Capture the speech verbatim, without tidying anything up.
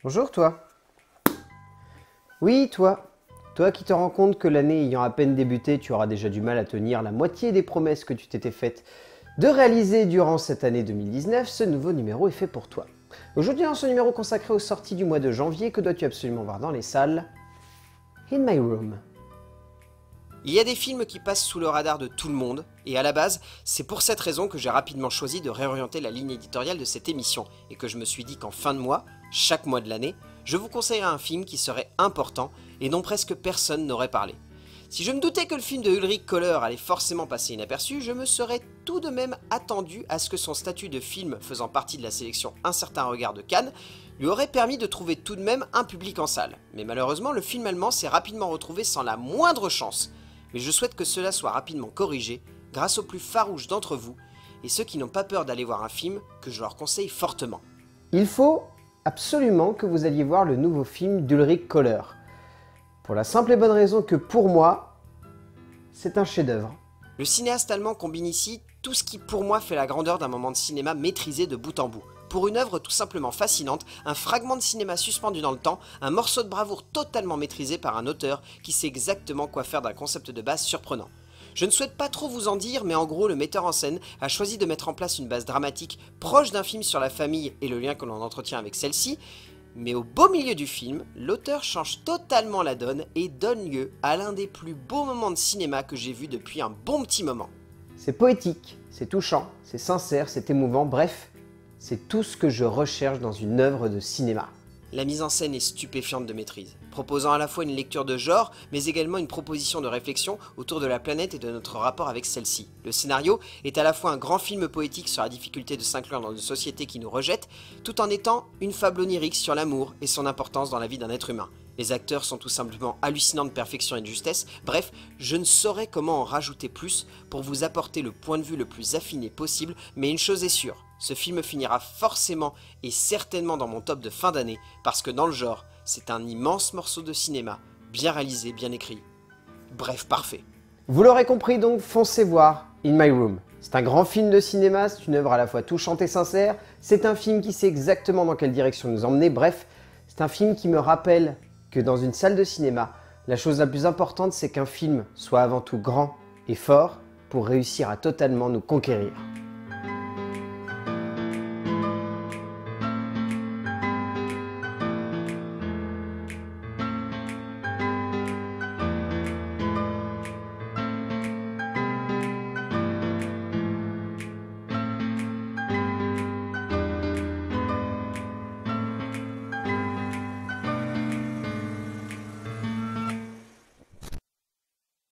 Bonjour toi. Oui, toi. Toi qui te rends compte que l'année ayant à peine débuté, tu auras déjà du mal à tenir la moitié des promesses que tu t'étais faites de réaliser durant cette année deux mille dix-neuf, ce nouveau numéro est fait pour toi. Aujourd'hui, dans ce numéro consacré aux sorties du mois de janvier, que dois-tu absolument voir dans les salles? In My Room. Il y a des films qui passent sous le radar de tout le monde, et à la base, c'est pour cette raison que j'ai rapidement choisi de réorienter la ligne éditoriale de cette émission, et que je me suis dit qu'en fin de mois, chaque mois de l'année, je vous conseillerais un film qui serait important et dont presque personne n'aurait parlé. Si je me doutais que le film de Ulrich Köhler allait forcément passer inaperçu, je me serais tout de même attendu à ce que son statut de film faisant partie de la sélection Un certain regard de Cannes lui aurait permis de trouver tout de même un public en salle. Mais malheureusement, le film allemand s'est rapidement retrouvé sans la moindre chance. Mais je souhaite que cela soit rapidement corrigé grâce aux plus farouches d'entre vous et ceux qui n'ont pas peur d'aller voir un film que je leur conseille fortement. Il faut absolument que vous alliez voir le nouveau film d'Ulrich Köhler. Pour la simple et bonne raison que pour moi, c'est un chef-d'œuvre. Le cinéaste allemand combine ici tout ce qui pour moi fait la grandeur d'un moment de cinéma maîtrisé de bout en bout. Pour une œuvre tout simplement fascinante, un fragment de cinéma suspendu dans le temps, un morceau de bravoure totalement maîtrisé par un auteur qui sait exactement quoi faire d'un concept de base surprenant. Je ne souhaite pas trop vous en dire, mais en gros le metteur en scène a choisi de mettre en place une base dramatique proche d'un film sur la famille et le lien que l'on entretient avec celle-ci, mais au beau milieu du film, l'auteur change totalement la donne et donne lieu à l'un des plus beaux moments de cinéma que j'ai vu depuis un bon petit moment. C'est poétique, c'est touchant, c'est sincère, c'est émouvant, bref, c'est tout ce que je recherche dans une œuvre de cinéma. La mise en scène est stupéfiante de maîtrise, proposant à la fois une lecture de genre, mais également une proposition de réflexion autour de la planète et de notre rapport avec celle-ci. Le scénario est à la fois un grand film poétique sur la difficulté de s'inclure dans une société qui nous rejette, tout en étant une fable onirique sur l'amour et son importance dans la vie d'un être humain. Les acteurs sont tout simplement hallucinants de perfection et de justesse, bref, je ne saurais comment en rajouter plus pour vous apporter le point de vue le plus affiné possible, mais une chose est sûre, ce film finira forcément et certainement dans mon top de fin d'année, parce que dans le genre, c'est un immense morceau de cinéma, bien réalisé, bien écrit. Bref, parfait. Vous l'aurez compris donc, foncez voir In My Room. C'est un grand film de cinéma, c'est une œuvre à la fois touchante et sincère, c'est un film qui sait exactement dans quelle direction nous emmener, bref, c'est un film qui me rappelle que dans une salle de cinéma, la chose la plus importante c'est qu'un film soit avant tout grand et fort pour réussir à totalement nous conquérir.